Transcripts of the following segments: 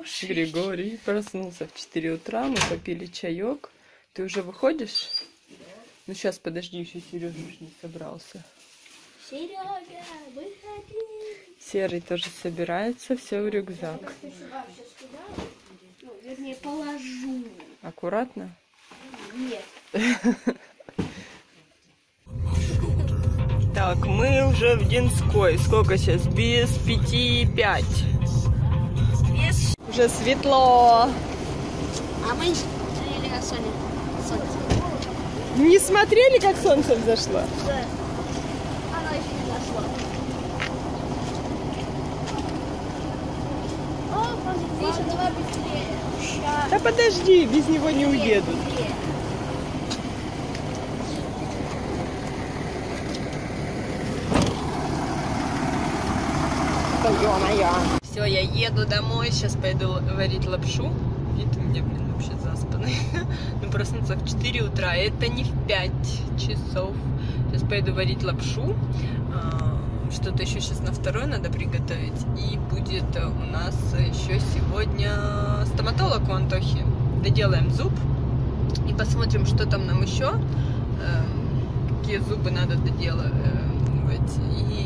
Григорий проснулся в 4 утра, мы попили чаек. Ты уже выходишь? Да. Ну сейчас подожди, еще Сережа не собрался. Серега, выходи. Серый тоже собирается, все в рюкзак. Ну, вернее, положу. Аккуратно? Нет. Так, мы уже в Динской. Сколько сейчас? Без 5:05. Уже светло. А мы смотрели на солнце. Не смотрели, как солнце взошло? Да. Оно еще не зашло. О, Миша, давай быстрее. Ща. Да подожди, без него не уедут. Все, я еду домой, сейчас пойду варить лапшу. Вид у меня, вообще заспанный. Ну, проснуться в 4 утра, это не в 5 часов. Сейчас пойду варить лапшу. Что-то еще сейчас на второе надо приготовить. И будет у нас еще сегодня стоматолог у Антохи. Доделаем зуб и посмотрим, что там нам еще. Какие зубы надо доделать. И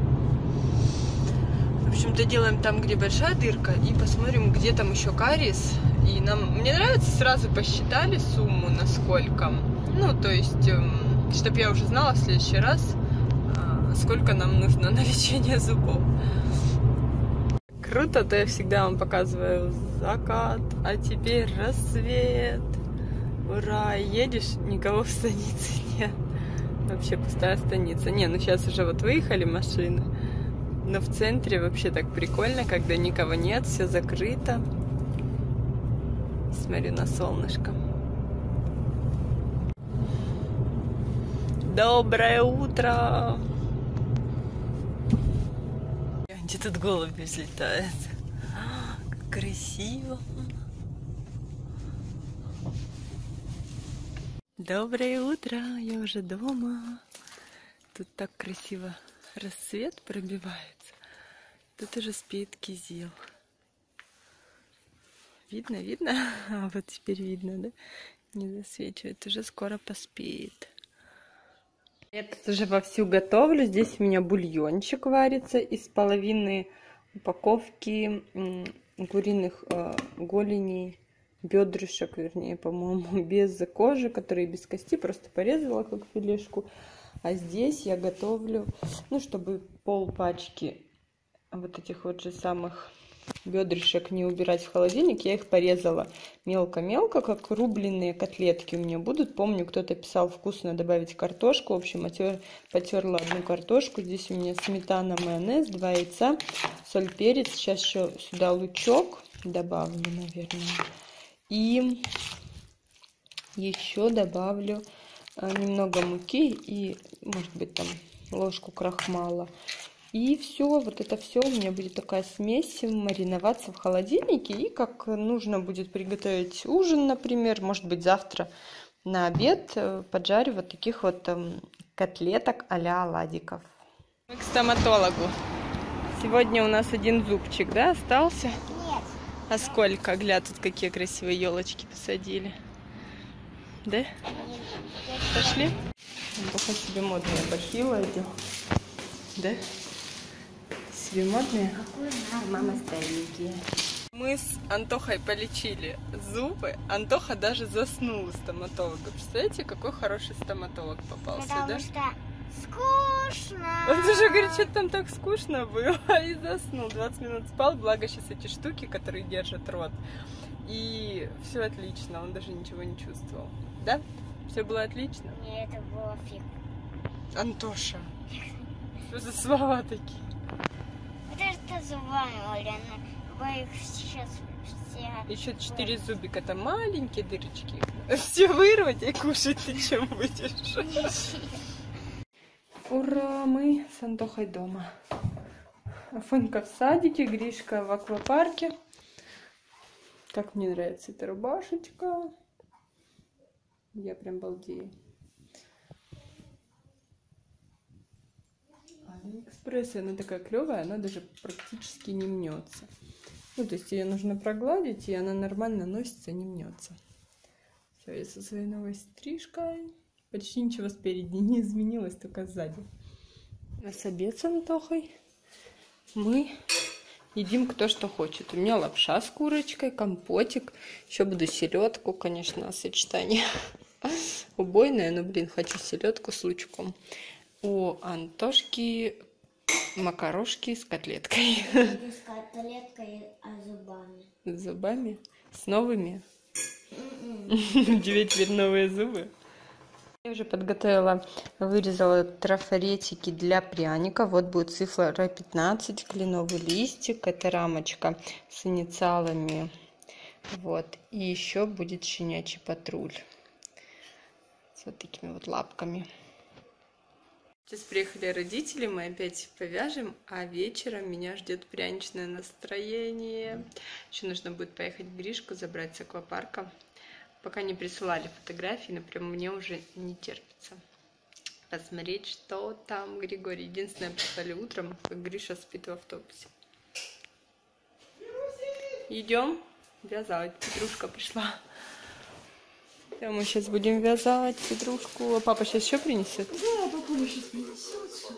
в общем-то, делаем там, где большая дырка, и посмотрим, где там еще кариес. И мне нравится, сразу посчитали сумму, насколько. Ну, то есть, чтобы я уже знала в следующий раз, сколько нам нужно на лечение зубов. Круто, то я всегда вам показываю закат, а теперь рассвет. Ура! Едешь, никого в станице нет. Вообще пустая станица. Не, ну сейчас уже вот выехали машины. Но в центре вообще так прикольно, когда никого нет, все закрыто. Смотрю на солнышко. Доброе утро! Где тут голуби взлетают? Как красиво! Доброе утро! Я уже дома. Тут так красиво рассвет пробивается. Тут уже спит Кизил. Видно, видно? А вот теперь видно, да? Не засвечивает. Уже скоро поспит. Я тут уже вовсю готовлю. Здесь у меня бульончик варится из половины упаковки куриных голеней, бедрышек, вернее, по-моему, без кожи, которые без кости. Просто порезала как филешку. А здесь я готовлю, ну, чтобы пол-пачки вот этих вот же самых бедрышек не убирать в холодильник, я их порезала мелко-мелко, как рубленые котлетки у меня будут. Помню, кто-то писал, вкусно добавить картошку. В общем, потерла одну картошку. Здесь у меня сметана, майонез, 2 яйца, соль, перец. Сейчас еще сюда лучок добавлю, наверное. И еще добавлю немного муки и, может быть, там ложку крахмала. И все, вот это все у меня будет такая смесь мариноваться в холодильнике. И как нужно будет приготовить ужин, например, может быть, завтра на обед поджарю вот таких вот котлеток а-ля оладиков. Мы к стоматологу. Сегодня у нас один зубчик, да, остался? Нет. А сколько? Гля, тут какие красивые елочки посадили. Да? Пошли? Антоха себе модные бахилы одел. Да? Себе модные? Мама старенькие. Мы с Антохой полечили зубы. Антоха даже заснул у стоматолога. Представляете, какой хороший стоматолог попался, Потому да? что скучно. Он уже говорит, что там так скучно было. И заснул. 20 минут спал. Благо сейчас эти штуки, которые держат рот. И все отлично. Он даже ничего не чувствовал. Да? Все было отлично? Мне это было фиг. Антоша, что за слова такие? Это зубами, Оля. Вы их сейчас все... Еще 4 зубика, там маленькие дырочки. Все вырвать и кушать ты чем будешь? Ура, мы с Антохой дома. Афонька в садике, Гришка в аквапарке. Как мне нравится эта рубашечка. Я прям балдею. Алиэкспресс, она такая клевая, она даже практически не мнется. Ну, то есть ее нужно прогладить, и она нормально носится, не мнется. Все, я со своей новой стрижкой. Почти ничего спереди не изменилось, только сзади. У нас обед с Антохой. Мы едим кто что хочет. У меня лапша с курочкой, компотик. Еще буду селедку, конечно, сочетание убойное, но, блин, хочу селедку с лучком. У Антошки макарошки с котлеткой. Не с котлеткой, а зубами. С зубами? С новыми? У тебя теперь новые зубы? Я уже подготовила, вырезала трафаретики для пряника. Вот будет цифра 15, кленовый листик. Это рамочка с инициалами. Вот. И еще будет щенячий патруль. С вот такими вот лапками. Сейчас приехали родители, мы опять повяжем, а вечером меня ждет пряничное настроение. Еще нужно будет поехать в Гришку, забрать с аквапарка. Пока не присылали фотографии, но прям мне уже не терпится посмотреть, что там Григорий. Единственное, прислали утром, как Гриша спит в автобусе. Идем вязать. Петрушка пришла. Да, мы сейчас будем вязать петрушку. А папа сейчас еще принесет? Да, папа сейчас принесет.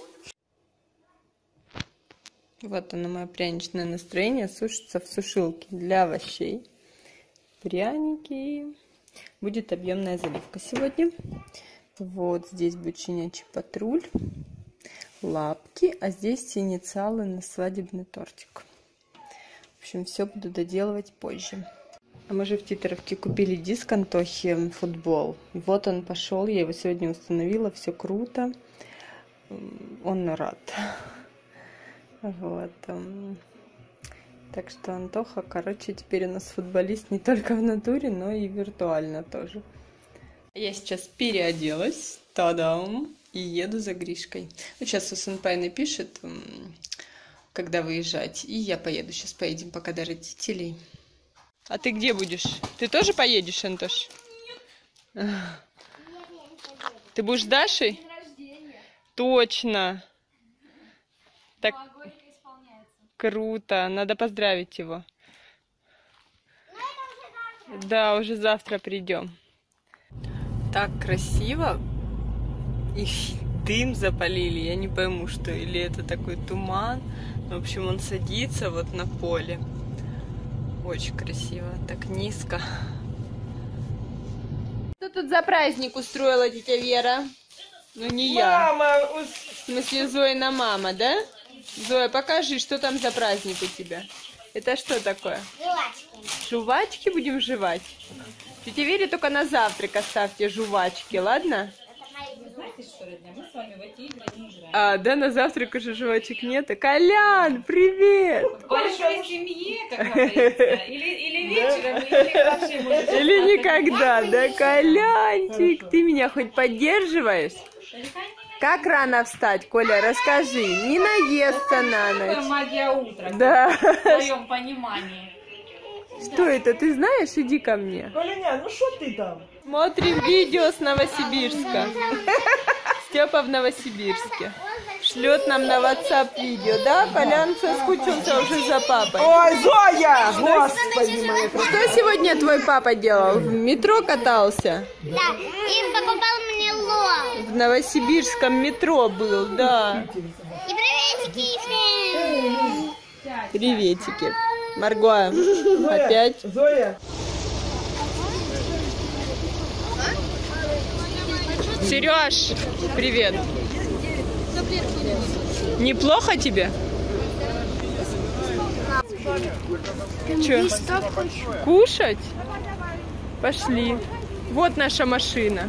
Вот оно, мое пряничное настроение. Сушится в сушилке для овощей. Пряники. Будет объемная заливка сегодня. Вот здесь будет щенячий патруль. Лапки. А здесь инициалы на свадебный тортик. В общем, все буду доделывать позже. А мы же в Титаровке купили диск Антохи футбол. И вот он пошел. Я его сегодня установила. Все круто. Он рад. Вот. Так что Антоха, короче, теперь у нас футболист не только в натуре, но и виртуально тоже. Я сейчас переоделась. Та-дам! И еду за Гришкой. Ну, сейчас Сунпай напишет, когда выезжать. И я поеду. Сейчас поедем пока до родителей. А ты где будешь? Ты тоже поедешь, Антош? Нет. Ты будешь с Дашей? Точно. Так круто. Надо поздравить его. Да, уже завтра придем. Так красиво. И дым запалили. Я не пойму, что. Или это такой туман. В общем, он садится вот на поле. Очень красиво. Так низко. Что тут за праздник устроила тетя Вера? Ну, не я. Мама! В смысле, Зоина мама, да? Зоя, покажи, что там за праздник у тебя. Это что такое? Жвачки. Жувачки будем жевать? Тете Вере только на завтрак оставьте жувачки, ладно? А, да, на завтрак уже жвачек нет. Колян, привет! В большой семье, как говорится. Или вечером, или вообще можешь... Или никогда, да, Колянчик? Ты меня хоть поддерживаешь? Как рано встать, Коля, расскажи. Не наесться на Это ночь. магия утра, Да. в твоем понимании. Что это, ты знаешь? Иди ко мне. Коляня, ну что ты там? Смотрим видео с Новосибирска. Степа в Новосибирске. Шлет нам на WhatsApp видео, да? Колян соскучился уже за папой. Ой, Зоя! Господи моя. Что сегодня твой папа делал? В метро катался? Да, и покупал мне лом. В новосибирском метро был, да. И приветики всем. Приветики. Марго, опять? Зоя! Сереж, привет. Неплохо тебе? Че? Кушать? Пошли. Вот наша машина.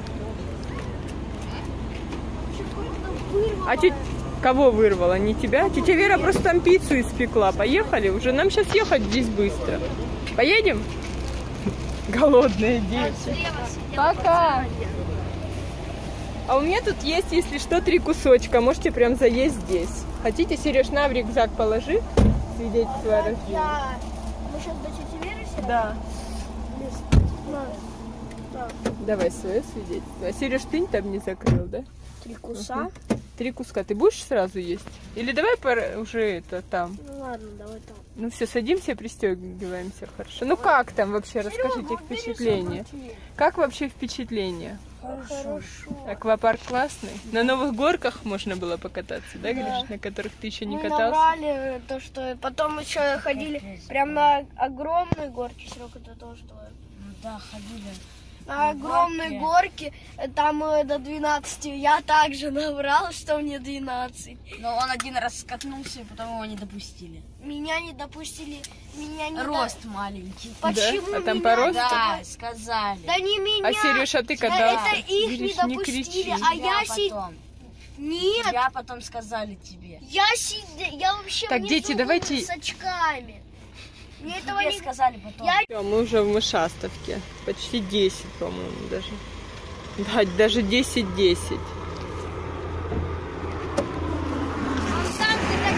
А тетя... Кого вырвала? Не тебя? Тетя Вера просто там пиццу испекла. Поехали уже? Нам сейчас ехать здесь быстро. Поедем? Голодные дети. Пока. А у меня тут есть, если что, 3 кусочка. Можете прям заесть здесь. Хотите, Сереж, на в рюкзак положи? Свидетельство о рождении. Да. Мы сейчас до тети Веры сидим? Да. Давай свое свидетельство. А Сереж, ты там не закрыл, да? 3 куса. 3 куска. Ты будешь сразу есть? Или давай уже это там? Ну ладно, давай там. Ну все, садимся, пристегиваемся, хорошо. Ну как там вообще? Расскажите впечатления. Как вообще впечатления? Хорошо. Аквапарк классный. На новых горках можно было покататься, да, Гриш? На которых ты еще не Мы катался? набрали то, что потом еще ходили прям на огромной горке. Срок это то, что... Да, ходили. На огромной горке, там до 12. Я также набрал, что мне 12. Но он один раз скатнулся, и потом его не допустили. Меня не допустили, меня не Рост маленький. Почему Да? А там меня по росту? Да, сказали. Да не меня. А Сережа, ты катался? Это их не Гриш, допустили, кричи. а я потом. Нет, Я потом сказали тебе. я вообще Так, внизу дети, был давайте- с очками. Мне этого Тебе не... сказали потом. Всё, мы уже в Мышастовке. Почти 10, по-моему, даже. Да, даже 10-10. Он сам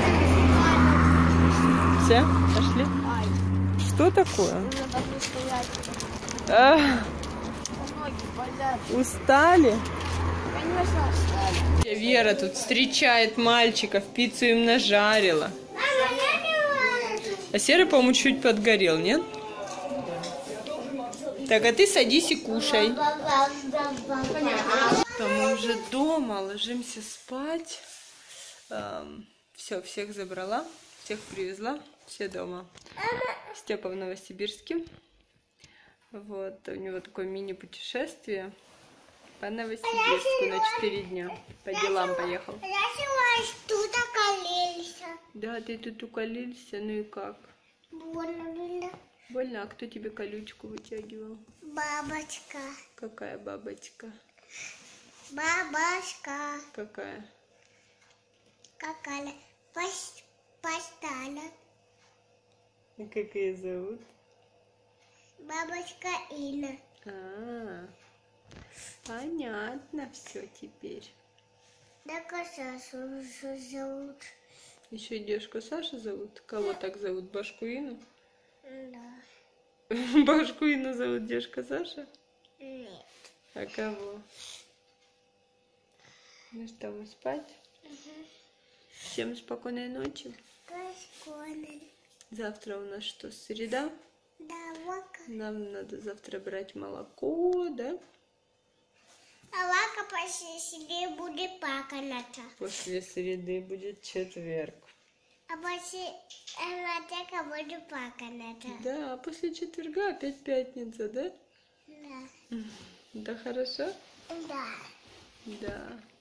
ты Все, пошли? Ай, Что такое? нужно так не стоять. А, Ноги болят. устали? Конечно, устали. Вера тут встречает мальчиков, пиццу им нажарила. А Серый, по-моему, чуть подгорел, нет? Так, а ты садись и кушай. Мы уже дома, ложимся спать. Все, всех забрала, всех привезла, все дома. Степа в Новосибирске. Вот, у него такое мини-путешествие по Новосибирску на 4 дня. По делам поехал. Тут околелся. Да, ты тут уколелся, ну и как? Больно. Больно? А кто тебе колючку вытягивал? Бабочка. Какая бабочка? Бабушка. Какая? Какая? Поставила. А как ее зовут? Бабочка Инна. А, понятно все теперь. Да Сашу зовут. Еще и девушку Саша зовут? Кого так зовут? Башку Ину? Да. Башку Ину зовут девушка Саша? Нет. А кого? Ну что, мы спать? Всем спокойной ночи. Прикольно. Завтра у нас что, среда? Да, Вака. Нам надо завтра брать молоко, да? А Вака после себе будет плакать. После среды будет четверг. А после Вака будет плакать. Да, а после четверга опять пятница, да? Да. Да, хорошо? Да. Да.